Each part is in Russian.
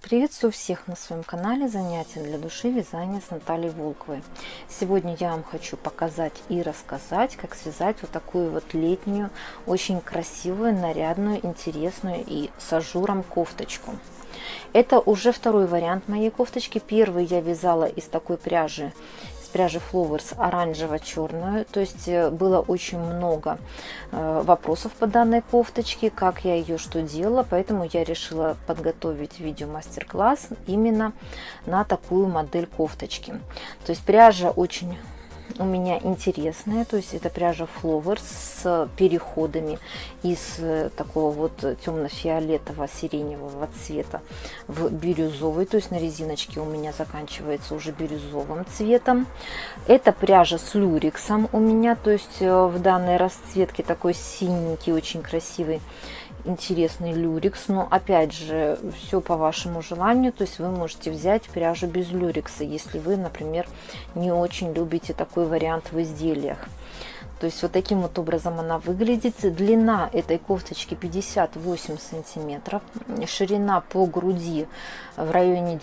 Приветствую всех на своем канале «Занятия для души. Вязание с Натальей Волковой». Сегодня я вам хочу показать и рассказать, как связать вот такую вот летнюю, очень красивую, нарядную, интересную и с ажуром кофточку. Это уже второй вариант моей кофточки. Первый я вязала из такой пряжи, пряжи Flowers оранжево-черную, то есть было очень много вопросов по данной кофточке, как я ее что делала, поэтому я решила подготовить видео мастер-класс именно на такую модель кофточки. То есть пряжа очень у меня интересная, то есть это пряжа Flowers с переходами из такого вот темно-фиолетового сиреневого цвета в бирюзовый, то есть на резиночке у меня заканчивается уже бирюзовым цветом. Это пряжа с люрексом у меня, то есть в данной расцветке такой синенький, очень красивый, интересный люрекс, но опять же все по вашему желанию, то есть вы можете взять пряжу без люрекса, если вы, например, не очень любите такой вариант в изделиях. То есть вот таким вот образом она выглядит. Длина этой кофточки 58 сантиметров, ширина по груди в районе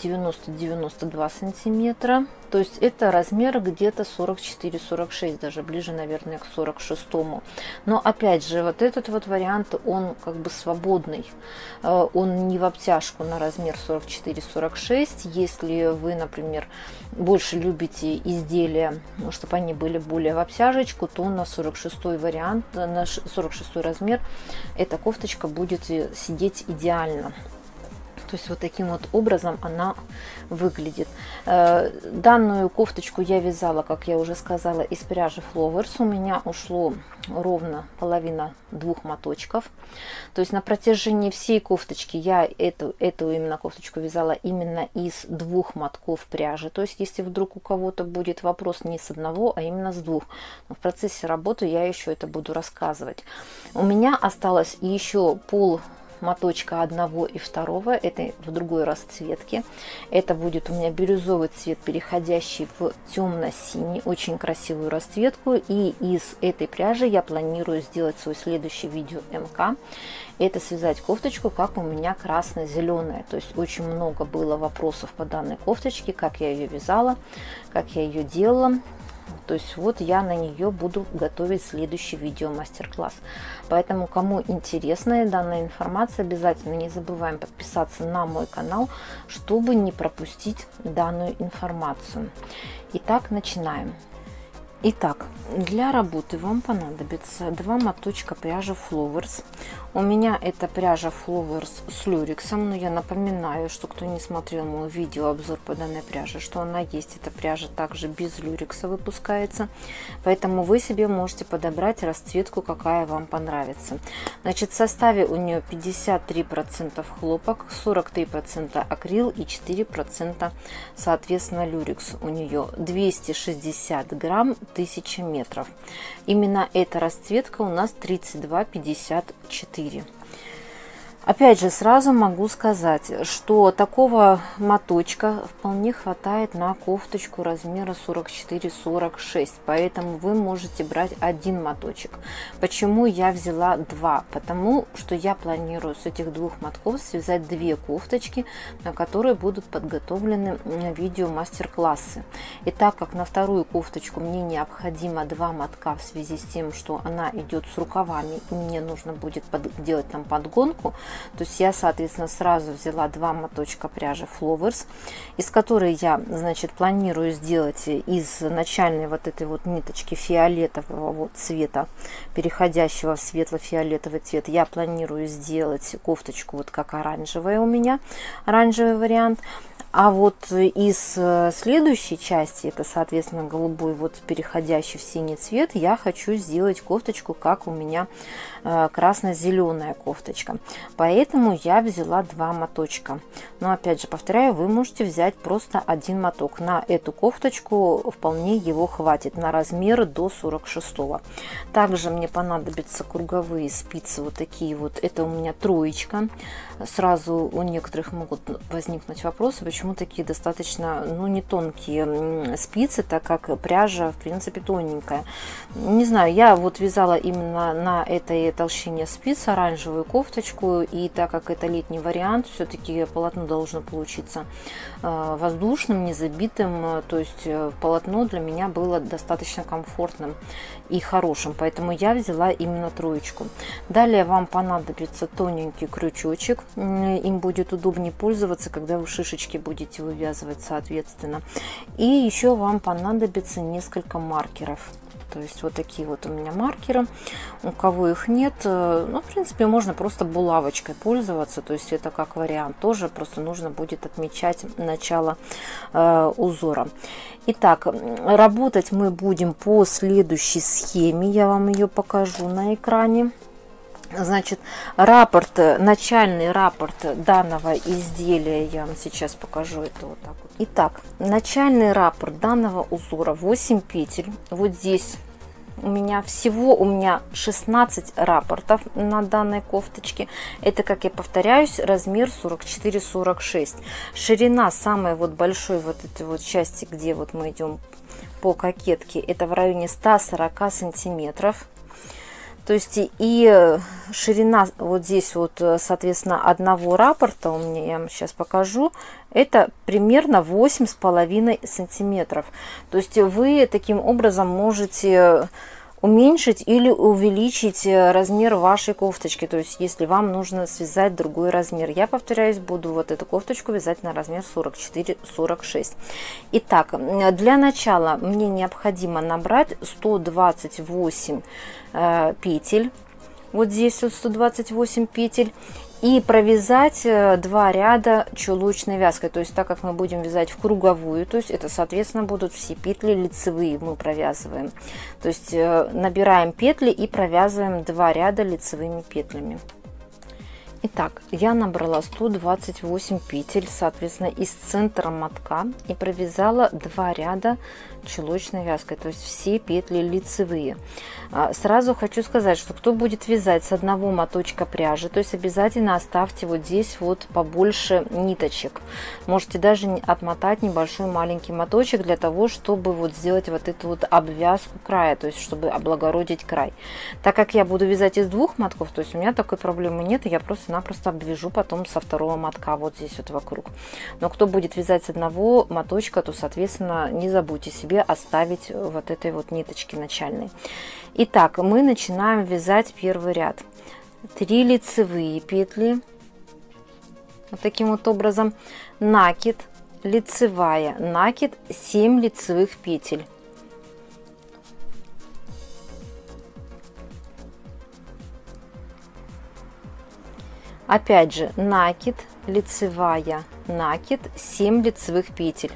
90-92 сантиметра. То есть это размер где-то 44-46, даже ближе, наверное, к 46-му. Но опять же, вот этот вот вариант, он как бы свободный. Он не в обтяжку на размер 44-46. Если вы, например, больше любите изделия, чтобы они были более в обтяжечку, то на 46-й вариант, на 46-й размер эта кофточка будет сидеть идеально. То есть вот таким вот образом она выглядит. Данную кофточку я вязала, как я уже сказала, из пряжи Flowers. У меня ушло ровно половина двух моточков. То есть на протяжении всей кофточки я эту именно кофточку вязала именно из двух мотков пряжи. То есть если вдруг у кого-то будет вопрос не с одного, а именно с двух. Но в процессе работы я еще это буду рассказывать. У меня осталось еще пол моточка одного и второго, это в другой расцветке. Это будет у меня бирюзовый цвет, переходящий в темно-синий, очень красивую расцветку. И из этой пряжи я планирую сделать свой следующий видео МК. Это связать кофточку, как у меня красно-зеленая. То есть очень много было вопросов по данной кофточке, как я ее вязала, как я ее делала. То есть вот я на нее буду готовить следующий видео мастер-класс. Поэтому кому интересна данная информация, обязательно не забываем подписаться на мой канал, чтобы не пропустить данную информацию. Итак, начинаем. Итак, для работы вам понадобится два моточка пряжи Flowers. У меня это пряжа Flowers с люрексом, но я напоминаю, что кто не смотрел мой видеообзор по данной пряже, что она есть. Эта пряжа также без люрекса выпускается, поэтому вы себе можете подобрать расцветку, какая вам понравится. Значит, в составе у нее 53% хлопок, 43% акрил и 4% соответственно люрекс. У нее 260 грамм, 1000 метров. Именно эта расцветка у нас 32,54. Опять же, сразу могу сказать, что такого моточка вполне хватает на кофточку размера 44-46, поэтому вы можете брать один моточек. Почему я взяла два? Потому что я планирую с этих двух мотков связать две кофточки, на которые будут подготовлены видео мастер-классы. И так как на вторую кофточку мне необходимо два мотка в связи с тем, что она идет с рукавами, и мне нужно будет делать там подгонку, то есть я, соответственно, сразу взяла два моточка пряжи Flowers, из которой я, значит, планирую сделать из начальной вот этой вот ниточки фиолетового вот цвета, переходящего в светло-фиолетовый цвет, я планирую сделать кофточку вот как оранжевая у меня, оранжевый вариант. А вот из следующей части, это, соответственно, голубой, вот переходящий в синий цвет, я хочу сделать кофточку, как у меня красно-зеленая кофточка. Поэтому я взяла два моточка. Но, опять же, повторяю, вы можете взять просто один моток. На эту кофточку вполне его хватит, на размер до 46-го. Также мне понадобятся круговые спицы, вот такие вот. Это у меня троечка. Сразу у некоторых могут возникнуть вопросы, почему почему такие достаточно, ну, не тонкие спицы, так как пряжа, в принципе, тоненькая. Не знаю, я вот вязала именно на этой толщине спиц оранжевую кофточку, и так как это летний вариант, все-таки полотно должно получиться воздушным, не забитым, то есть полотно для меня было достаточно комфортным и хорошим, поэтому я взяла именно троечку. Далее вам понадобится тоненький крючочек, им будет удобнее пользоваться, когда вы шишечки будете вывязывать соответственно. И еще вам понадобится несколько маркеров. То есть вот такие вот у меня маркеры. У кого их нет, ну, в принципе, можно просто булавочкой пользоваться. То есть это как вариант. Тоже просто нужно будет отмечать начало узора. Итак, работать мы будем по следующей схеме. Я вам ее покажу на экране. Значит, начальный раппорт данного изделия, я вам сейчас покажу это вот так вот. Итак, начальный раппорт данного узора 8 петель. Вот здесь у меня 16 раппортов на данной кофточке. Это, как я повторяюсь, размер 44-46. Ширина самой вот большой вот этой вот части, где вот мы идем по кокетке, это в районе 140 сантиметров. То есть и ширина вот здесь вот, соответственно, одного раппорта, у меня, я вам сейчас покажу, это примерно 8,5 сантиметров. То есть вы таким образом можете уменьшить или увеличить размер вашей кофточки. То есть если вам нужно связать другой размер. Я, повторяюсь, буду вот эту кофточку вязать на размер 44-46. Итак, для начала мне необходимо набрать 128 петель. Вот здесь вот 128 петель. И провязать 2 ряда чулочной вязкой. То есть так как мы будем вязать в круговую, то есть это, соответственно, будут все петли лицевые мы провязываем. То есть набираем петли и провязываем 2 ряда лицевыми петлями. Итак, я набрала 128 петель, соответственно, из центра мотка и провязала 2 ряда чулочной вязкой, то есть все петли лицевые. Сразу хочу сказать, что кто будет вязать с одного моточка пряжи, то есть обязательно оставьте вот здесь вот побольше ниточек. Можете даже отмотать небольшой маленький моточек для того, чтобы вот сделать вот эту вот обвязку края, то есть чтобы облагородить край. Так как я буду вязать из 2 мотков, то есть у меня такой проблемы нет, я просто-напросто обвяжу потом со второго мотка вот здесь вот вокруг. Но кто будет вязать с одного моточка, то, соответственно, не забудьте себе оставить вот этой вот ниточки начальной. Итак, мы начинаем вязать первый ряд. 3 лицевые петли, вот таким вот образом, накид, лицевая, накид, 7 лицевых петель. Опять же, накид, лицевая, накид, 7 лицевых петель.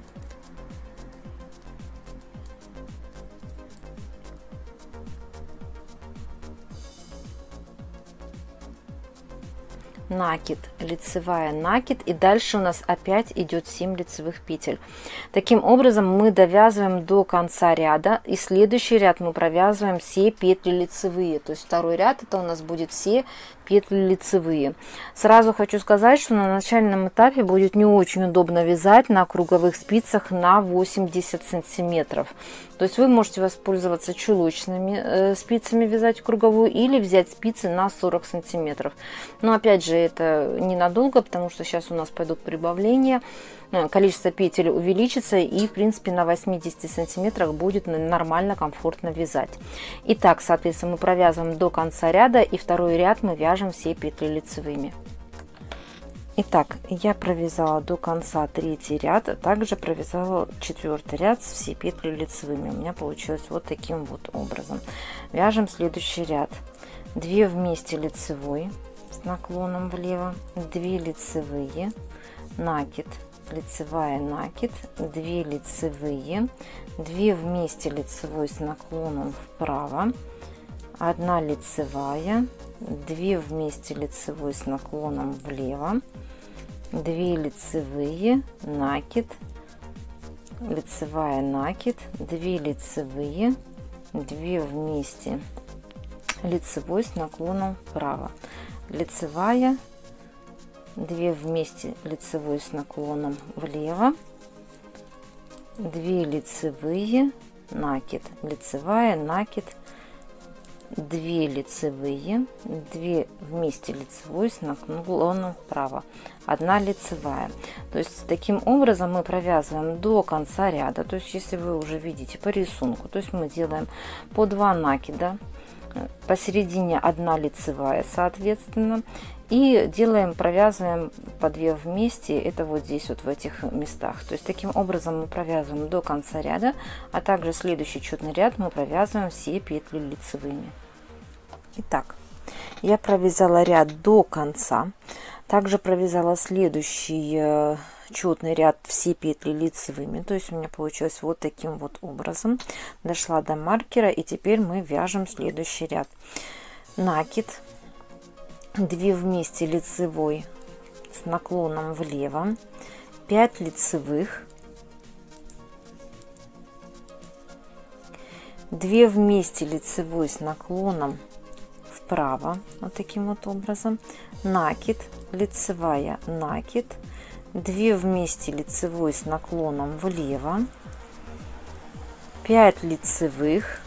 Накид, лицевая, накид, и дальше у нас опять идет 7 лицевых петель. Таким образом мы довязываем до конца ряда, и следующий ряд мы провязываем все петли лицевые, то есть второй ряд это у нас будет все петли лицевые. Сразу хочу сказать, что на начальном этапе будет не очень удобно вязать на круговых спицах на 80 сантиметров. То есть вы можете воспользоваться чулочными спицами, вязать круговую, или взять спицы на 40 сантиметров. Но опять же это ненадолго, потому что сейчас у нас пойдут прибавления, количество петель увеличится, и в принципе на 80 сантиметрах будет нормально, комфортно вязать. Итак, соответственно, мы провязываем до конца ряда, и второй ряд мы вяжем все петли лицевыми. Итак, я провязала до конца 3-й ряд, а также провязала 4-й ряд, все петли лицевыми. У меня получилось вот таким вот образом. Вяжем следующий ряд. 2 вместе лицевой с наклоном влево, 2 лицевые, накид, лицевая, накид, 2 лицевые, 2 вместе лицевой с наклоном вправо, 1 лицевая, 2 вместе лицевой с наклоном влево, 2 лицевые, накид, лицевая, накид, 2 лицевые, 2 вместе лицевой с наклоном вправо, лицевая, 2 вместе лицевой с наклоном влево, 2 лицевые, накид, лицевая, накид, 2 лицевые, 2 вместе лицевой с наклоном вправо, 1 лицевая. То есть таким образом мы провязываем до конца ряда. То есть если вы уже видите по рисунку, то есть мы делаем по 2 накида, посередине 1 лицевая, соответственно, и делаем, провязываем по 2 вместе, это вот здесь вот в этих местах. То есть таким образом мы провязываем до конца ряда, а также следующий четный ряд мы провязываем все петли лицевыми. Итак, я провязала ряд до конца, также провязала следующий четный ряд все петли лицевыми. То есть у меня получилось вот таким вот образом. Дошла до маркера, и теперь мы вяжем следующий ряд. Накид, 2 вместе лицевой с наклоном влево, 5 лицевых, 2 вместе лицевой с наклоном вправо, вот таким вот образом, накид, лицевая, накид, 2 вместе лицевой с наклоном влево, 5 лицевых,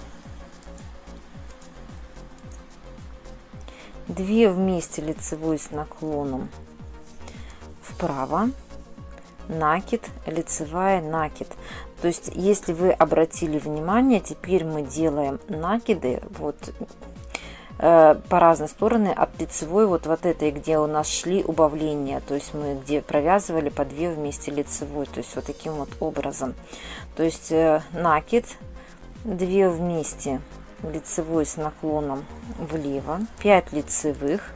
2 вместе лицевой с наклоном вправо, накид, лицевая, накид. То есть если вы обратили внимание, теперь мы делаем накиды вот по разные стороны от лицевой, вот этой, где у нас шли убавления, то есть мы где провязывали по 2 вместе лицевой, то есть вот таким вот образом. То есть накид, 2 вместе лицевой с наклоном влево, 5 лицевых.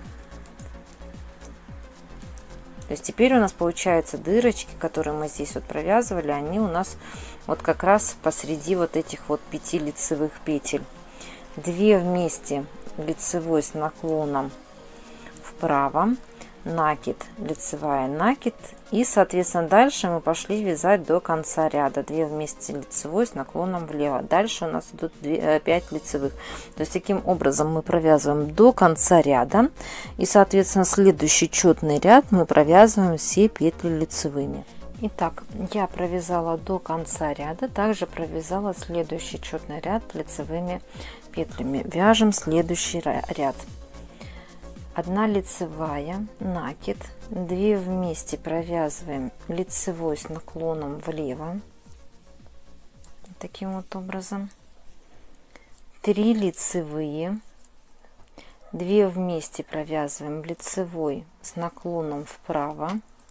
То есть теперь у нас получаются дырочки, которые мы здесь вот провязывали, они у нас вот как раз посреди вот этих вот 5 лицевых петель. 2 вместе лицевой с наклоном вправо, накид, лицевая, накид, и соответственно дальше мы пошли вязать до конца ряда. 2 вместе лицевой с наклоном влево. Дальше у нас идут 5 лицевых. То есть таким образом мы провязываем до конца ряда, и соответственно следующий четный ряд мы провязываем все петли лицевыми. Итак, я провязала до конца ряда, также провязала следующий четный ряд лицевыми петлями. Вяжем следующий ряд. 1 лицевая, накид, 2 вместе провязываем лицевой с наклоном влево, таким вот образом, 3 лицевые, 2 вместе провязываем лицевой с наклоном вправо,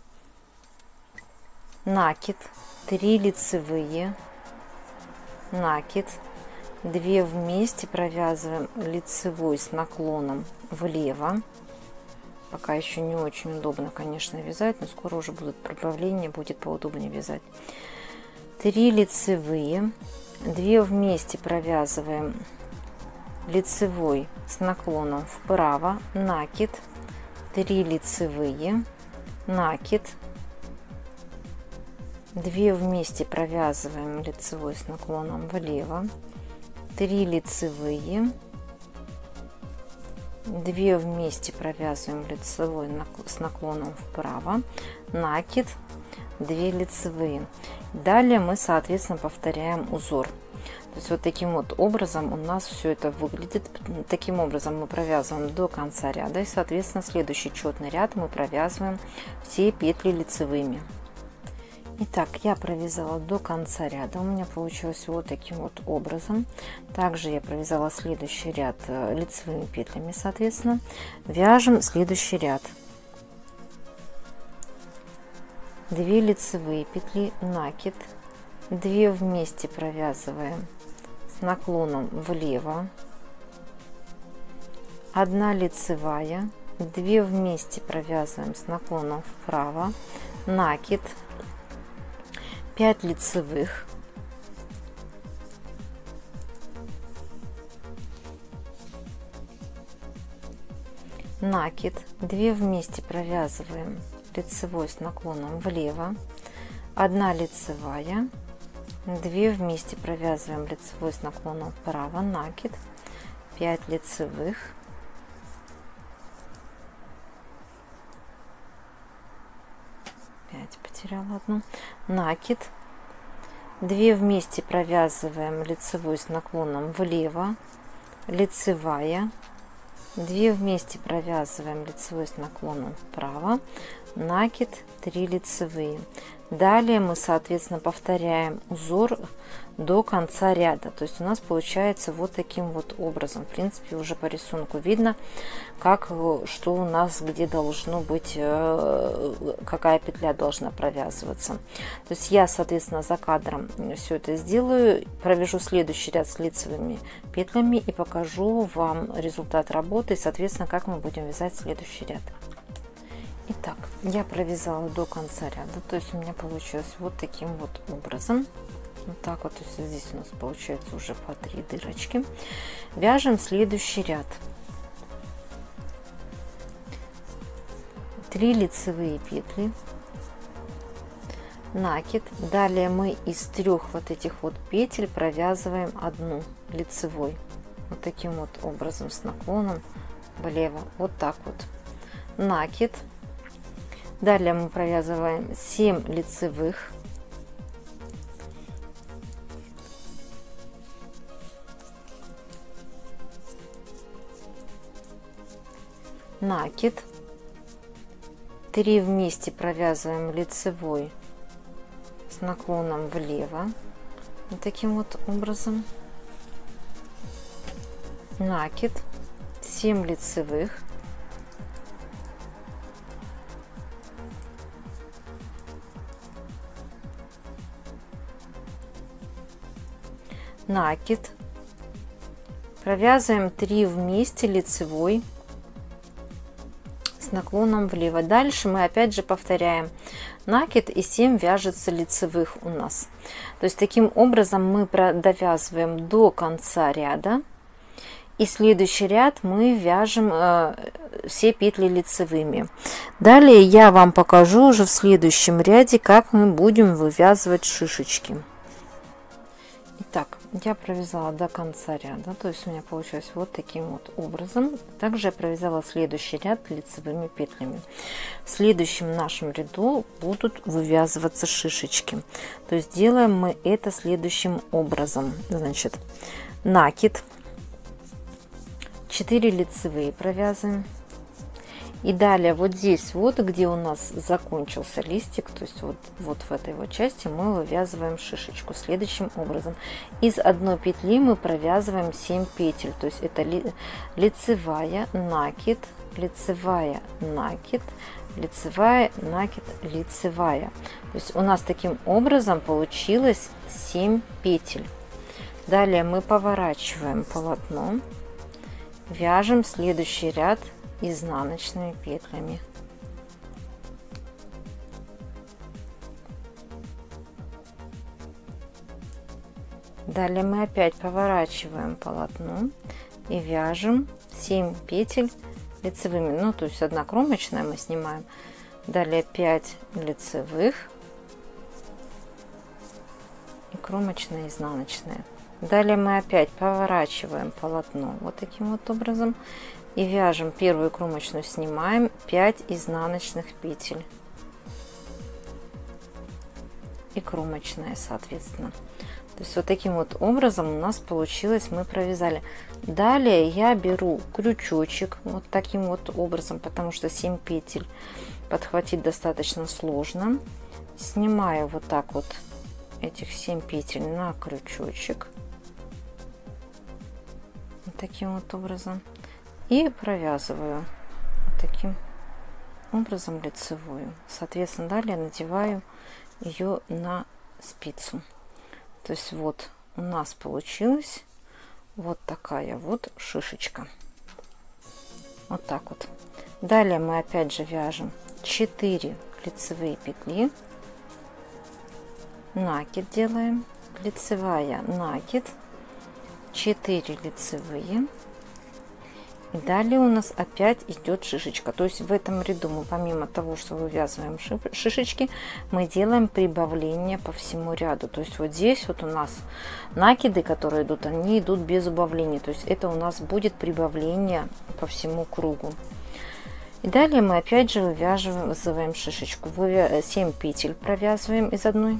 накид, 3 лицевые, накид, 2 вместе провязываем лицевой с наклоном влево. Пока еще не очень удобно, конечно, вязать, но скоро уже будут прибавления, будет поудобнее вязать. 3 лицевые, 2 вместе провязываем лицевой с наклоном вправо, накид, 3 лицевые, накид, 2 вместе провязываем лицевой с наклоном влево, 3 лицевые, 2 вместе провязываем лицевой с наклоном вправо, накид, 2 лицевые. Далее мы соответственно повторяем узор. То есть вот таким вот образом у нас все это выглядит. Таким образом мы провязываем до конца ряда, и соответственно следующий четный ряд мы провязываем все петли лицевыми. Итак, я провязала до конца ряда, у меня получилось вот таким вот образом. Также я провязала следующий ряд лицевыми петлями, соответственно. Вяжем следующий ряд. 2 лицевые петли, накид, 2 вместе провязываем с наклоном влево, 1 лицевая, 2 вместе провязываем с наклоном вправо, накид, 5 лицевых, накид, 2 вместе провязываем лицевой с наклоном влево, 1 лицевая, 2 вместе провязываем лицевой с наклоном вправо, накид, 5 лицевых, опять потеряла одну, накид, 2 вместе провязываем лицевой с наклоном влево, лицевая, 2 вместе провязываем лицевой с наклоном вправо, накид, 3 лицевые. Далее мы, соответственно, повторяем узор до конца ряда. То есть у нас получается вот таким вот образом. В принципе, уже по рисунку видно, как, что у нас где должно быть, какая петля должна провязываться. То есть я, соответственно, за кадром все это сделаю, провяжу следующий ряд с лицевыми петлями и покажу вам результат работы и, соответственно, как мы будем вязать следующий ряд. Итак, я провязала до конца ряда, то есть у меня получилось вот таким вот образом. Вот так вот, то есть здесь у нас получается уже по 3 дырочки. Вяжем следующий ряд. 3 лицевые петли, накид. Далее мы из 3 вот этих вот петель провязываем 1 лицевой. Вот таким вот образом с наклоном влево. Вот так вот. Накид. Далее мы провязываем 7 лицевых. Накид. 3 вместе провязываем лицевой с наклоном влево. Вот таким вот образом. Накид. 7 лицевых. Накид, провязываем 3 вместе лицевой с наклоном влево. Дальше мы опять же повторяем накид и 7 вяжется лицевых у нас. То есть таким образом мы довязываем до конца ряда, и следующий ряд мы вяжем все петли лицевыми. Далее я вам покажу уже в следующем ряде, как мы будем вывязывать шишечки. Итак, я провязала до конца ряда, то есть у меня получилось вот таким вот образом. Также я провязала следующий ряд лицевыми петлями. В следующем нашем ряду будут вывязываться шишечки. То есть делаем мы это следующим образом. Значит, накид, 4 лицевые провязываем. И далее вот здесь вот, где у нас закончился листик, то есть вот в этой вот части мы вывязываем шишечку следующим образом. Из одной петли мы провязываем 7 петель, то есть это лицевая, накид, лицевая, накид, лицевая, накид, лицевая. То есть у нас таким образом получилось 7 петель. Далее мы поворачиваем полотно, вяжем следующий ряд изнаночными петлями. Далее мы опять поворачиваем полотно и вяжем 7 петель лицевыми. Ну, то есть 1 кромочная мы снимаем. Далее 5 лицевых и кромочная, изнаночная. Далее мы опять поворачиваем полотно вот таким вот образом и вяжем первую кромочную, снимаем 5 изнаночных петель и кромочная, соответственно. То есть вот таким вот образом у нас получилось, мы провязали. Далее я беру крючочек вот таким вот образом, потому что 7 петель подхватить достаточно сложно. Снимаю вот так вот этих 7 петель на крючочек вот таким вот образом и провязываю вот таким образом лицевую. Соответственно, далее надеваю ее на спицу. То есть вот у нас получилась вот такая вот шишечка. Вот так вот. Далее мы опять же вяжем 4 лицевые петли, накид делаем, лицевая, накид, 4 лицевые. И далее у нас опять идет шишечка. То есть в этом ряду мы помимо того, что вывязываем шишечки, мы делаем прибавление по всему ряду. То есть вот здесь вот у нас накиды, которые идут, они идут без убавления. То есть это у нас будет прибавление по всему кругу. И далее мы опять же вывязываем шишечку. 7 петель провязываем из одной.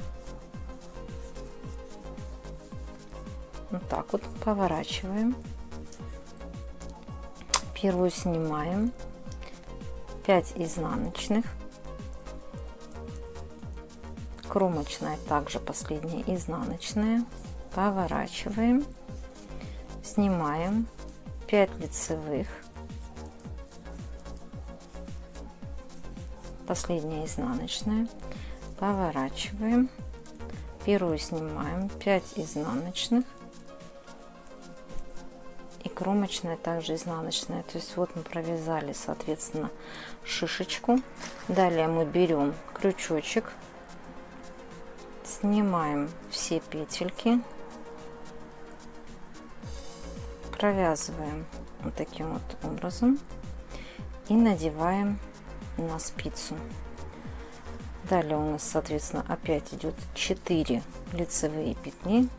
Вот так вот поворачиваем. Первую снимаем. 5 изнаночных. Кромочная также последняя изнаночная. Поворачиваем. Снимаем. 5 лицевых. Последняя изнаночная. Поворачиваем. Первую снимаем. 5 изнаночных. И кромочная также изнаночная. То есть вот мы провязали, соответственно, шишечку. Далее мы берем крючочек, снимаем все петельки, провязываем вот таким вот образом и надеваем на спицу. Далее у нас, соответственно, опять идет 4 лицевые петли,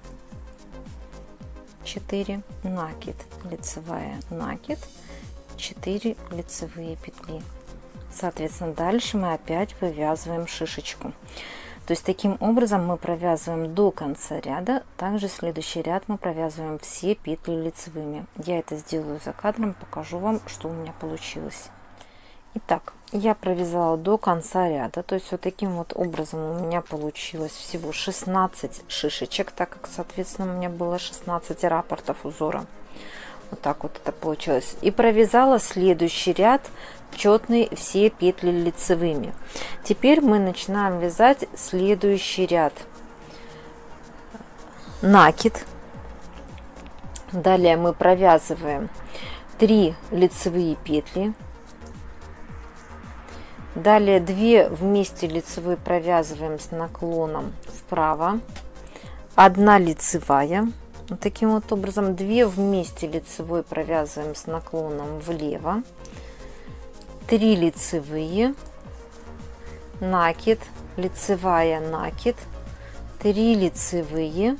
4 накид, лицевая, накид, 4 лицевые петли. Соответственно, дальше мы опять вывязываем шишечку. То есть таким образом мы провязываем до конца ряда. Также следующий ряд мы провязываем все петли лицевыми. Я это сделаю за кадром, покажу вам, что у меня получилось. Итак, я провязала до конца ряда. То есть вот таким вот образом у меня получилось всего 16 шишечек, так как, соответственно, у меня было 16 раппортов узора. Вот так вот это получилось. И провязала следующий ряд четный, все петли лицевыми. Теперь мы начинаем вязать следующий ряд. Накид. Далее мы провязываем 3 лицевые петли. Далее 2 вместе лицевые провязываем с наклоном вправо. 1 лицевая. Вот таким вот образом 2 вместе лицевой провязываем с наклоном влево. 3 лицевые, накид, лицевая, накид, 3 лицевые,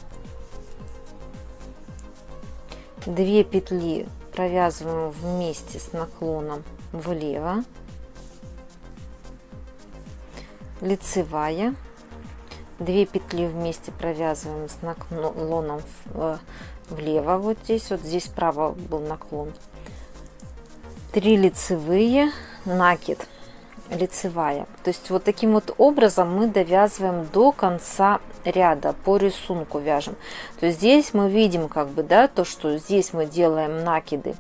2 петли провязываем вместе с наклоном влево, лицевая, 2 петли вместе провязываем с наклоном влево, вот здесь справа был наклон, 3 лицевые, накид, лицевая. То есть вот таким вот образом мы довязываем до конца ряда, по рисунку вяжем. То есть здесь мы видим как бы, да, то, что здесь мы делаем накиды,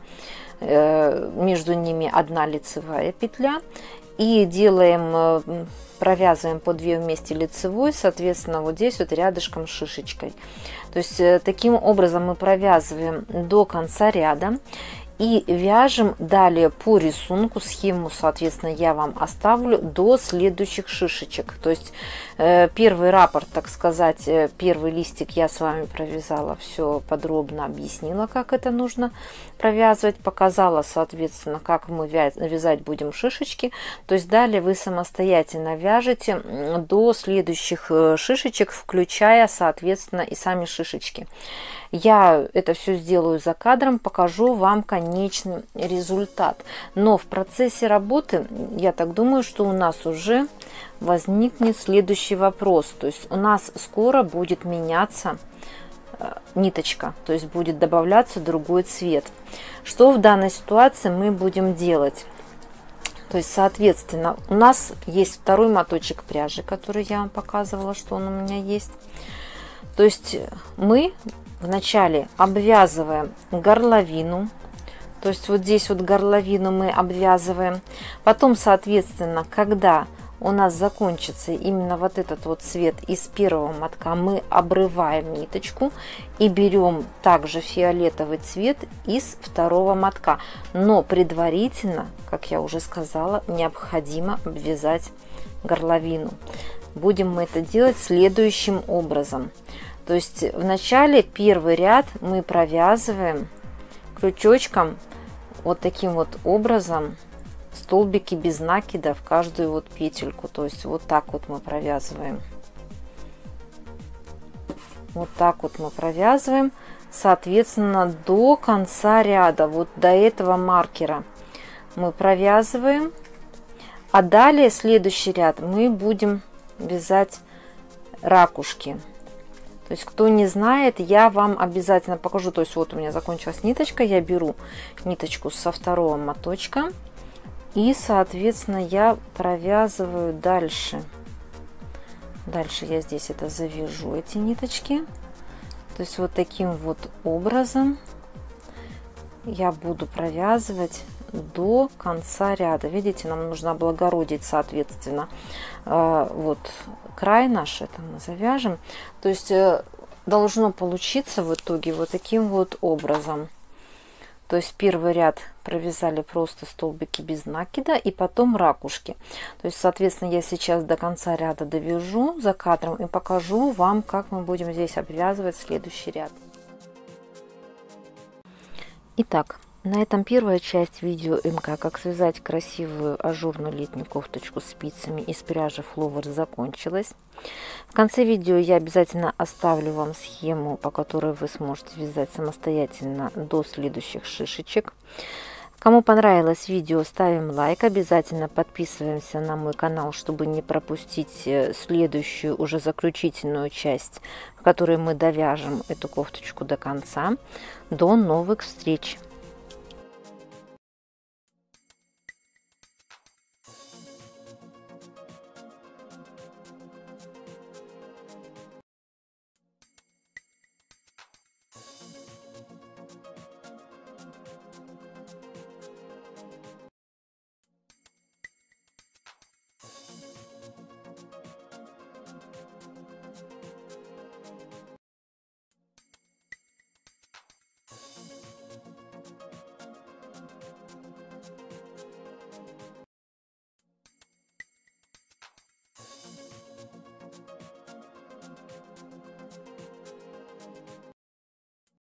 между ними 1 лицевая петля, и делаем, провязываем по 2 вместе лицевой, соответственно, вот здесь вот рядышком шишечкой. То есть таким образом мы провязываем до конца ряда. И вяжем далее по рисунку, схему, соответственно, я вам оставлю до следующих шишечек. То есть первый раппорт, так сказать, первый листик я с вами провязала, все подробно объяснила, как это нужно провязывать, показала, соответственно, как мы вязать будем шишечки. То есть далее вы самостоятельно вяжете до следующих шишечек, включая, соответственно, и сами шишечки. Я это все сделаю за кадром, покажу вам конечный результат. Но в процессе работы, я так думаю, что у нас уже возникнет следующий вопрос. То есть у нас скоро будет меняться ниточка, то есть будет добавляться другой цвет. Что в данной ситуации мы будем делать? То есть, соответственно, у нас есть второй моточек пряжи, который я вам показывала, что он у меня есть. То есть мы вначале обвязываем горловину, то есть вот здесь вот горловину мы обвязываем. Потом, соответственно, когда у нас закончится именно вот этот вот цвет из первого мотка, мы обрываем ниточку и берем также фиолетовый цвет из второго мотка. Но предварительно, как я уже сказала, необходимо обвязать горловину. Будем мы это делать следующим образом. То есть в начале первый ряд мы провязываем крючочком вот таким вот образом столбики без накида в каждую вот петельку. То есть вот так вот мы провязываем. Вот так вот мы провязываем, соответственно, до конца ряда, вот до этого маркера. мы провязываем, а далее следующий ряд мы будем вязать ракушки. То есть, кто не знает, я вам обязательно покажу. То есть, вот у меня закончилась ниточка, я беру ниточку со второго моточка и, соответственно, я провязываю дальше. Дальше я здесь это завяжу, эти ниточки. То есть, вот таким вот образом я буду провязывать до конца ряда. Видите, нам нужно облагородить, соответственно, вот край наш, это мы завяжем. То есть должно получиться в итоге вот таким вот образом. То есть первый ряд провязали просто столбики без накида и потом ракушки. То есть, соответственно, я сейчас до конца ряда довяжу за кадром и покажу вам, как мы будем здесь обвязывать следующий ряд. Итак, на этом первая часть видео МК «Как связать красивую ажурную летнюю кофточку спицами из пряжи фловер» закончилась. В конце видео я обязательно оставлю вам схему, по которой вы сможете вязать самостоятельно до следующих шишечек. Кому понравилось видео, ставим лайк, обязательно подписываемся на мой канал, чтобы не пропустить следующую, уже заключительную часть, в которой мы довяжем эту кофточку до конца. До новых встреч!